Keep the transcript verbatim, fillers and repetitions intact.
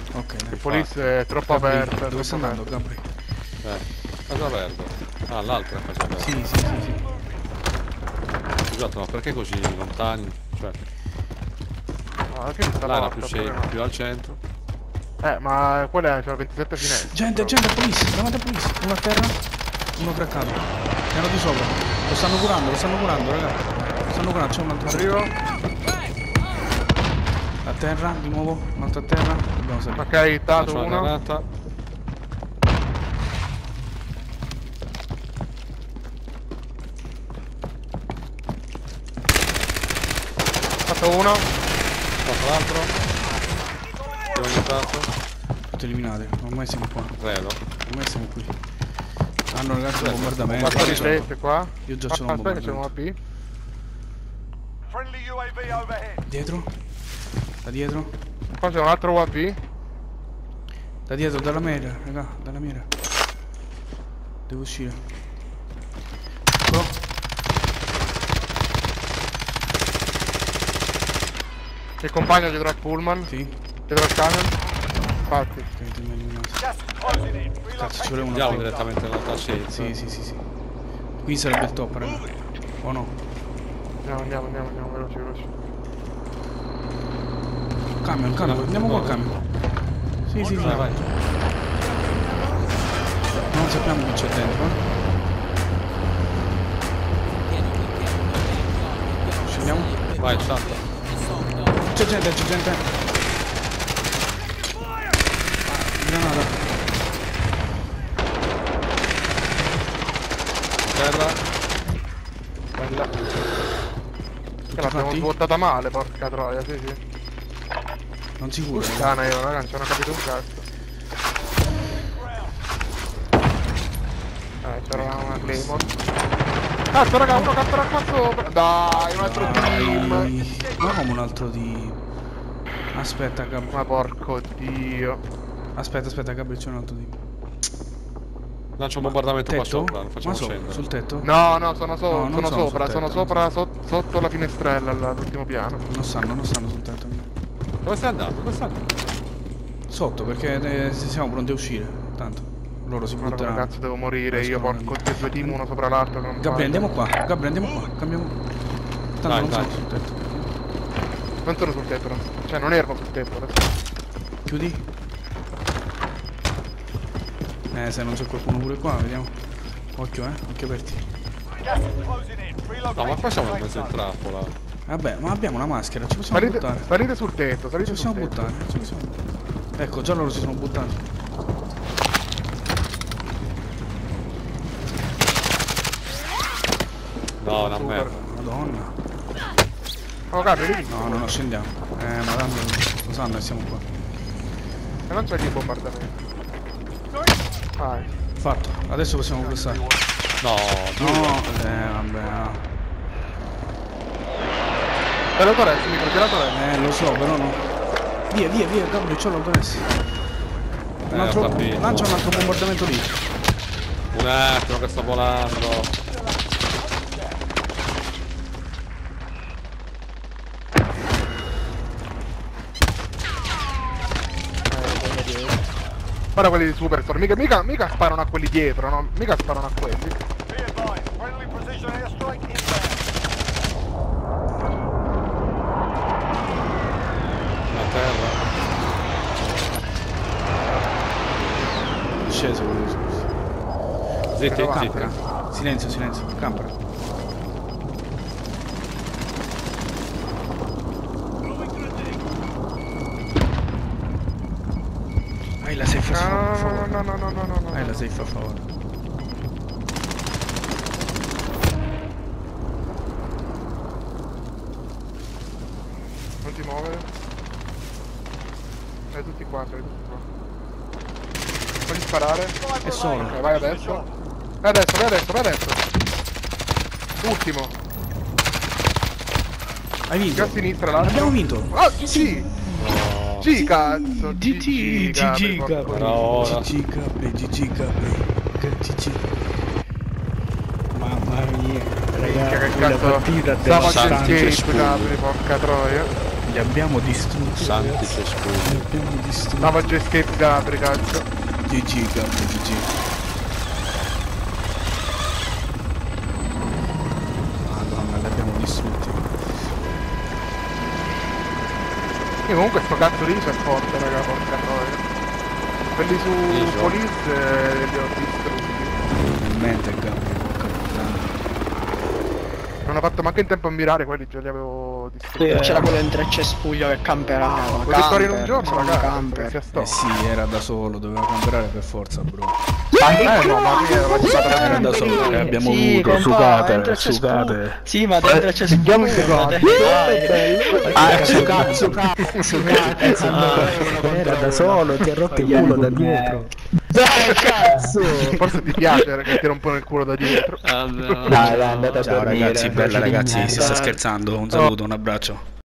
Ok, dai. Il police è troppo aperto. Dove sta andando, Gabri? Eh, casa verde. Ah, l'altra è casa verde. Sì, sì, sì, sì. Scusate, ma perché così lontani? Cioè, Ah, che sta là era porta, più safe, pure no. più al centro. Eh, ma quella c'ha ventisette finestre. Gente, però. gente, police, davanti a police. Uno a terra, uno craccato. Piano di sopra. Lo stanno curando, lo stanno curando, raga. Lo stanno curando, c'è un altro. Arrivo. A terra, di nuovo, un altro a terra. Dobbiamo salire. Ok, hittato Faccio una uno. granata. Fatto uno. Fatto l'altro. Ti ho aiutato. Tutti eliminati, ormai siamo qua. Credo. Ormai siamo qui. Hanno ragazzi un Beh, bombardamento. Fatto di Io teste qua. già Ah, ce l'ho un aspetta che c'è un bombardamento. A B. Friendly U A V overhead. Dietro? Da dietro? Qua c'è un altro U A V. Da dietro, dalla mira, raga, dalla mira. Devo uscire. Eccolo. Il compagno dietro al pullman. Sì. Dietro al camion. Infatti. Ok, ti meglio una. Gas is closing in. Cazzo, ci vuole uno. Andiamo qui. direttamente nell'altra safe. Sì, sì, sì, sì. Qui sarebbe il top, raga. O no? Andiamo, andiamo, andiamo, andiamo, veloci, veloci. Camion, camion, andiamo col camion. Sì, sì, sì. Vai, vai. Non sappiamo chi c'è dentro, eh. Scendiamo. Vai, salta. C'è gente, c'è gente. Granata. Terra. Bella. Che Tutti l'abbiamo fatti? svuotata male, porca troia, sì, sì. Non sicuro. raga. Puttana io, raga, non ci hanno capito un cazzo. Eh, c'era una Claymore. Cazzo, raga, uno cattura qua sopra. Dai, un altro team. Dai. Ma come un altro team? Aspetta, Gab. Ma porco dio. Aspetta, aspetta, Gabri, c'è un altro team. Lancio un bombardamento qua Tetto? sopra, lo facciamo Ma so, scendere. sul tetto? No, no, sono, so- No, non sono sono sopra, sul sono tetto, sopra sot- sotto la finestrella all'ultimo piano. Non stanno, non stanno sul tetto. Dove stai andando? Dove stai andando? Sotto, perché eh, siamo pronti a uscire. Tanto. Loro si Guarda come butteranno. cazzo devo morire io, Nascono porco lì. dio, due team uno sopra l'altro. non Gabri, vale. andiamo qua. Gabri, andiamo qua. Cambiamo. Tanto Dai, non dai. sono sul tetto. Non sono sul tetto, no. Cioè non erano sul tetto adesso. Chiudi. Eh, se non c'è qualcuno pure qua, vediamo. Occhio, eh. Occhio aperti. Gas is closing in. No, ma qua siamo in mezzo Relocating. in trappola. Vabbè, ma abbiamo una maschera, ci possiamo Salite, buttare. salite sul tetto, Ci salite sul possiamo tetto. buttare, ci possiamo buttare. Ecco, già loro si sono buttati. No, una Super. merda. Madonna. Oh, Gabri, lì. No, no, no, scendiamo. Eh, ma tanto lo sanno e siamo qua. E non c'è lì il bombardamento. Vai. Fatto, adesso possiamo passare. No, No, eh, vabbè, no. C'è l'autoressa, micro, c'è l'autoressa. Eh, lo so, però no. Via, via, via, Gabri, c'ho l'autoressa. Un Eh, altro, ho capito. lancia un altro bombardamento lì. un attimo che sto volando. Guarda quelli di Superstore, mica, mica, mica sparano a quelli dietro, no? Mica sparano a quelli. Be advised. Friendly precision airstrike inbound. La terra. Sceso quello di scorso. Zitti, Però zitti. va. Silenzio, silenzio, campera. Hai la safe a No, favore. no, no, no, no, no, no. Hai la safe a favore. Non ti muovere. Sei tutti qua, sei tutti qua. Puoi sparare. È solo. Ok, vai adesso. Vai adesso, vai adesso, vai adesso. Ultimo. Hai vinto. Più a sinistra l'altro. Abbiamo vinto. Ah, sì! No. G cazzo! G G, G G, porco Gabri. Però ora. G G, Gabri, G G, Gabri. G G. Mamma mia, Minchia, ragazzi, che la cazzo. partita Stavo devastante. escape, Gabri, porca troia. Li abbiamo distrutti. Santi ragazzi. cespugli. Li abbiamo distrutti. Stava già escape Gabri, cazzo. G G, Gabri, G G. Madonna, li abbiamo distrutti. Io comunque sto cazzo di ISO è forte, raga, porca noia. Quelli su ISO? Police eh, li ho distrutti. Finalmente, Gabri, porca puttana. Non ho fatto manco in tempo a mirare, quelli già li avevo distrutti. Sì, c'era quello in tre cespuglio che camperava. Ho vittoria in un camper, giorno, sono ragazzi. camper. Sia sto. Eh sì, era da solo, doveva camperare per forza, bro. Eh no, ma qui era la Era da solo, e abbiamo Sì, voluto. compà, Sucate, entra il cespuglio. sucate. Sì, ma dentro il cespuglio. Andiamo in secondo. Dai. Ah, sucate, sucate, sucate. Era da solo, ti ha rotto il culo da dietro. Dai, cazzo! Forse ti piace perché ti rompono il culo da dietro. Dai, dai, andate a Ciao dormire. ragazzi, bella invece di ragazzi, si sta merda. scherzando. Un saluto, un abbraccio.